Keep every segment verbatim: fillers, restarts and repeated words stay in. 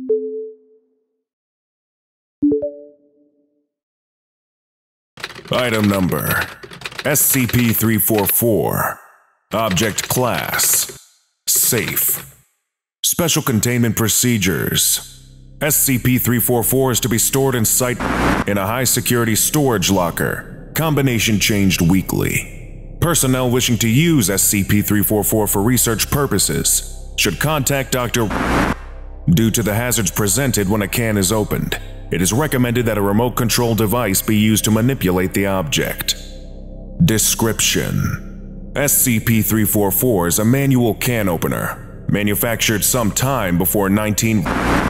Item number S C P three forty-four. Object Class Safe. Special Containment Procedures. S C P three forty-four is to be stored in site in a high-security storage locker. Combination changed weekly. Personnel wishing to use S C P three forty-four for research purposes should contact Doctor Due to the hazards presented when a can is opened, it is recommended that a remote control device be used to manipulate the object. Description: S C P three forty-four is a manual can opener, manufactured some time before nineteen.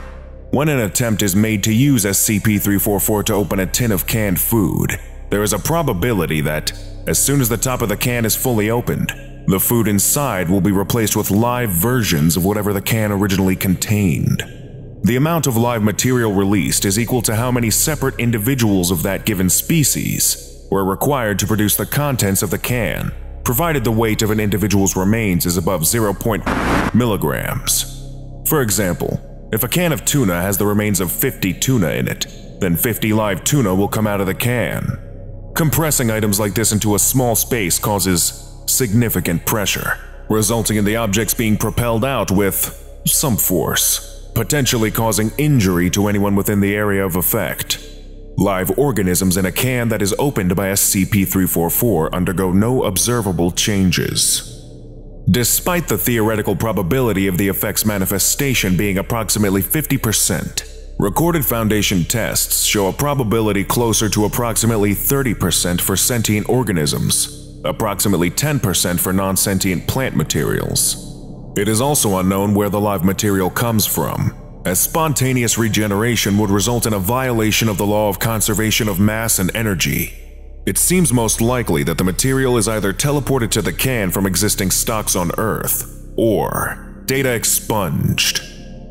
When an attempt is made to use S C P three forty-four to open a tin of canned food, there is a probability that, as soon as the top of the can is fully opened, the food inside will be replaced with live versions of whatever the can originally contained. The amount of live material released is equal to how many separate individuals of that given species were required to produce the contents of the can, provided the weight of an individual's remains is above zero point zero milligrams. For example, if a can of tuna has the remains of fifty tuna in it, then fifty live tuna will come out of the can. Compressing items like this into a small space causes significant pressure, resulting in the objects being propelled out with some force, potentially causing injury to anyone within the area of effect. Live organisms in a can that is opened by S C P three forty-four undergo no observable changes. Despite the theoretical probability of the effect's manifestation being approximately fifty percent, recorded Foundation tests show a probability closer to approximately thirty percent for sentient organisms, approximately ten percent for non-sentient plant materials. It is also unknown where the live material comes from, as spontaneous regeneration would result in a violation of the law of conservation of mass and energy. It seems most likely that the material is either teleported to the can from existing stocks on Earth, or data expunged.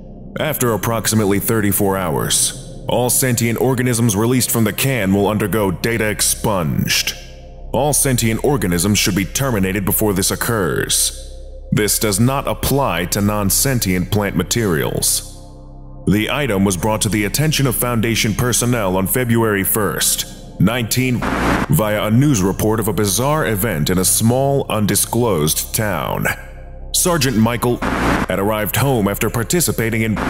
After approximately thirty-four hours, all sentient organisms released from the can will undergo data expunged. All sentient organisms should be terminated before this occurs. This does not apply to non-sentient plant materials. The item was brought to the attention of Foundation personnel on February first, nineteen, via a news report of a bizarre event in a small, undisclosed town. Sergeant Michael had arrived home after participating in.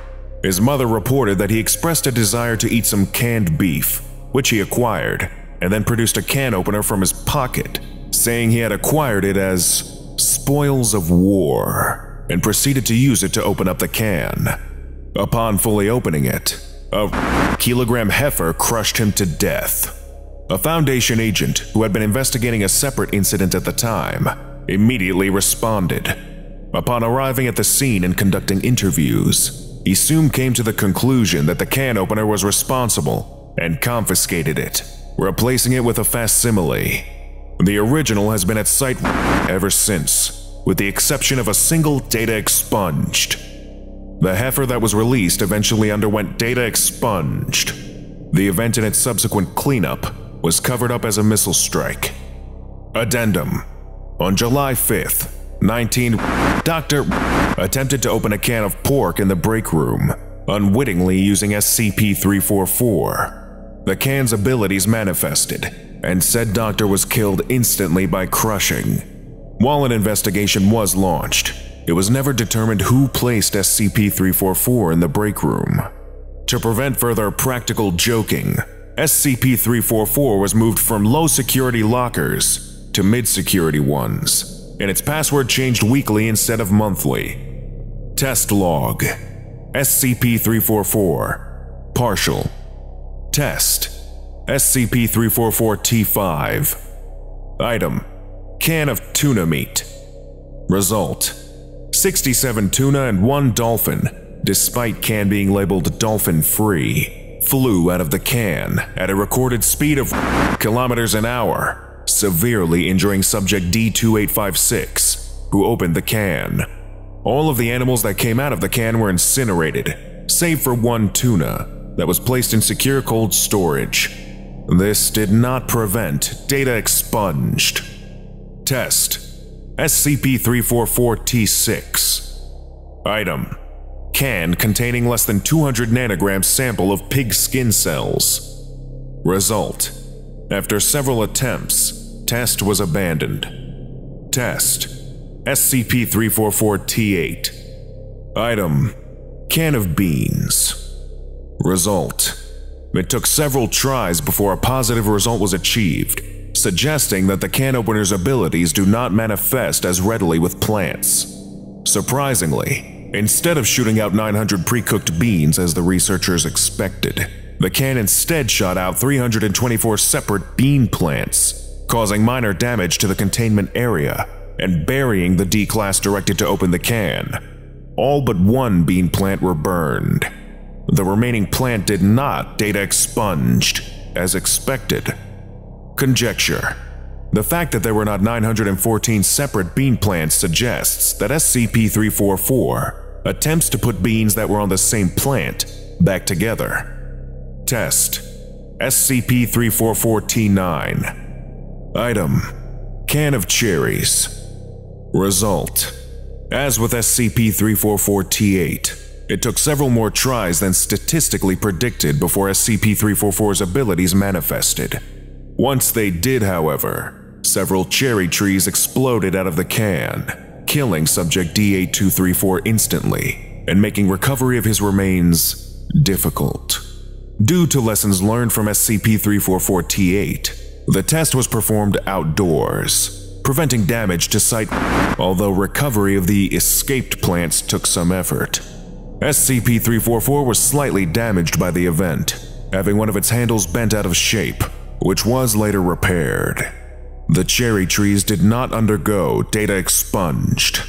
His mother reported that he expressed a desire to eat some canned beef, which he acquired, and then produced a can opener from his pocket, saying he had acquired it as spoils of war, and proceeded to use it to open up the can. Upon fully opening it, a kilogram heifer crushed him to death. A Foundation agent who had been investigating a separate incident at the time immediately responded. Upon arriving at the scene and conducting interviews, he soon came to the conclusion that the can opener was responsible and confiscated it, replacing it with a facsimile. The original has been at site ever since, with the exception of a single data expunged. The heifer that was released eventually underwent data expunged. The event and its subsequent cleanup was covered up as a missile strike. Addendum: on July fifth, nineteen, Doctor attempted to open a can of pork in the break room, unwittingly using S C P three forty-four. The can's abilities manifested, and said doctor was killed instantly by crushing. While an investigation was launched, it was never determined who placed S C P three forty-four in the break room. To prevent further practical joking, S C P three forty-four was moved from low-security lockers to mid-security ones, and its password changed weekly instead of monthly. Test log: S C P three forty-four Partial. Test: S C P three forty-four T five. Item: can of tuna meat. Result: sixty-seven tuna and one dolphin, despite can being labeled dolphin-free, flew out of the can at a recorded speed of kilometers an hour, severely injuring subject D two eight five six, who opened the can. All of the animals that came out of the can were incinerated, save for one tuna that was placed in secure cold storage. This did not prevent data expunged. Test: S C P three forty-four T six. Item: can containing less than two hundred nanogram sample of pig skin cells. Result: after several attempts, test was abandoned. Test: S C P three forty-four T eight. Item: can of beans. Result: it took several tries before a positive result was achieved, suggesting that the can opener's abilities do not manifest as readily with plants. Surprisingly, instead of shooting out nine hundred pre-cooked beans as the researchers expected, the can instead shot out three hundred twenty-four separate bean plants, causing minor damage to the containment area and burying the D-class directed to open the can. All but one bean plant were burned. The remaining plant did not data expunged, as expected. Conjecture: the fact that there were not nine hundred fourteen separate bean plants suggests that S C P three forty-four attempts to put beans that were on the same plant back together. Test: S C P three forty-four T nine. Item: can of cherries. Result: as with S C P three forty-four T eight, it took several more tries than statistically predicted before S C P three forty-four's abilities manifested. Once they did, however, several cherry trees exploded out of the can, killing Subject D eight two three four instantly and making recovery of his remains difficult. Due to lessons learned from S C P three forty-four T eight, the test was performed outdoors, preventing damage to site, although recovery of the escaped plants took some effort. S C P three forty-four was slightly damaged by the event, having one of its handles bent out of shape, which was later repaired. The cherry trees did not undergo data expunged.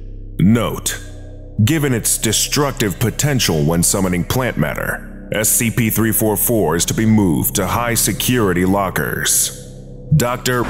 Note: given its destructive potential when summoning plant matter, S C P three forty-four is to be moved to high-security lockers. Doctor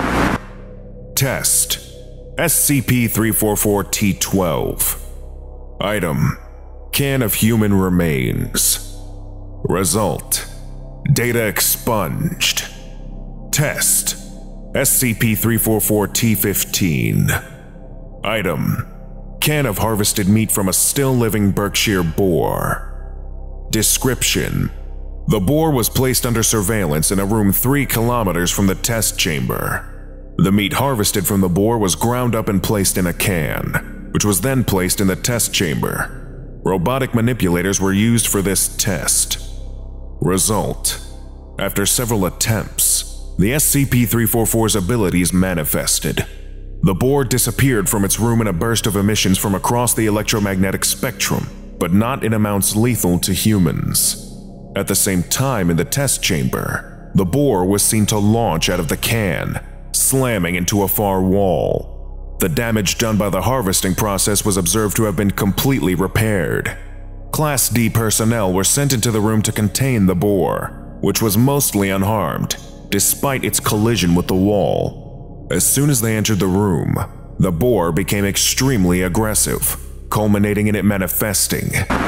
Test: S C P three forty-four T twelve. Item: can of human remains. Result: data expunged. Test: S C P three forty-four T fifteen. Item: can of harvested meat from a still-living Berkshire boar. Description: the boar was placed under surveillance in a room three kilometers from the test chamber. The meat harvested from the boar was ground up and placed in a can, which was then placed in the test chamber. Robotic manipulators were used for this test. Result: after several attempts, the S C P three forty-four's abilities manifested. The boar disappeared from its room in a burst of emissions from across the electromagnetic spectrum, but not in amounts lethal to humans. At the same time, in the test chamber, the boar was seen to launch out of the can, slamming into a far wall. The damage done by the harvesting process was observed to have been completely repaired. Class D personnel were sent into the room to contain the boar, which was mostly unharmed, despite its collision with the wall. As soon as they entered the room, the boar became extremely aggressive, culminating in it manifesting.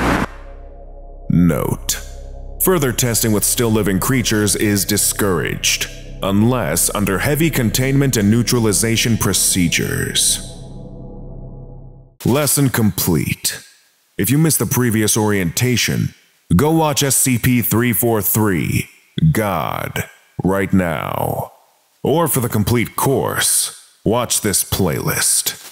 Note: further testing with still-living creatures is discouraged, unless under heavy containment and neutralization procedures. Lesson complete. If you missed the previous orientation, go watch S C P three forty-three, God, right now. Or for the complete course, watch this playlist.